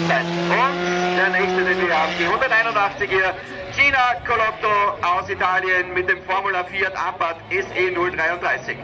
Zeit. Und der nächste, den wir haben, die 181er Gina Colotto aus Italien mit dem Formula Fiat Abarth SE 033.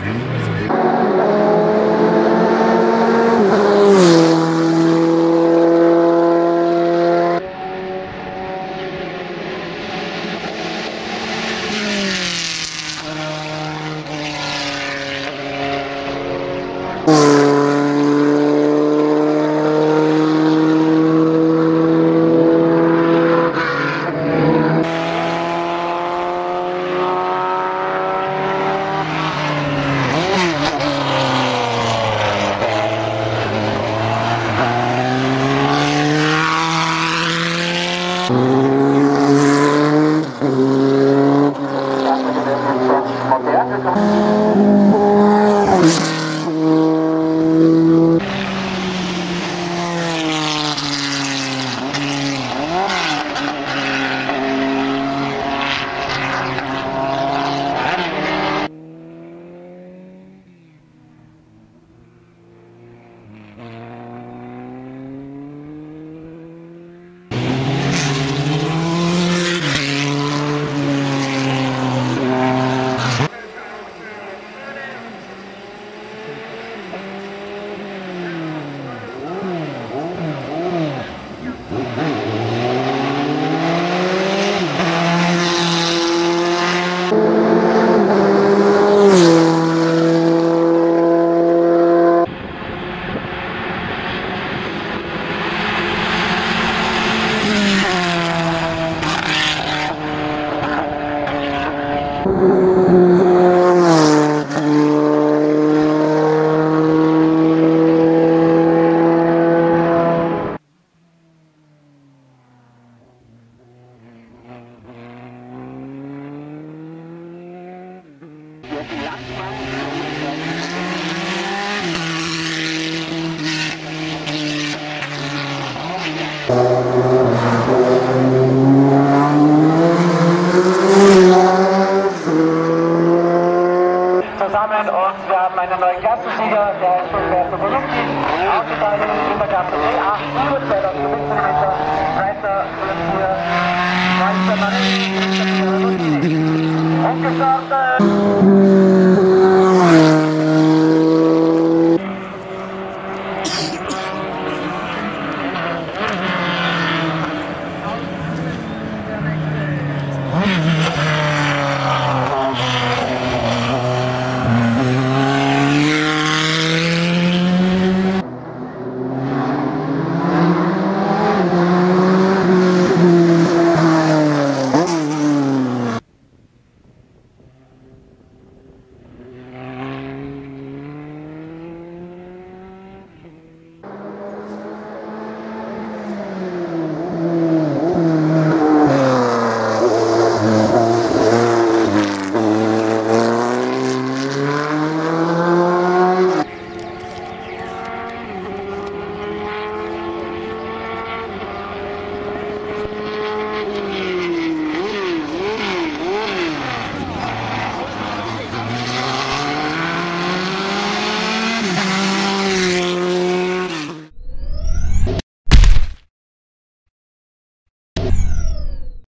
Zusammen und wir haben einen neuen Klassensieger, der ist Umberto Volupti aus Italien in der Klasse D8 über 2015 Meter. Zweiter wird hier Meister Marelli und gestartet.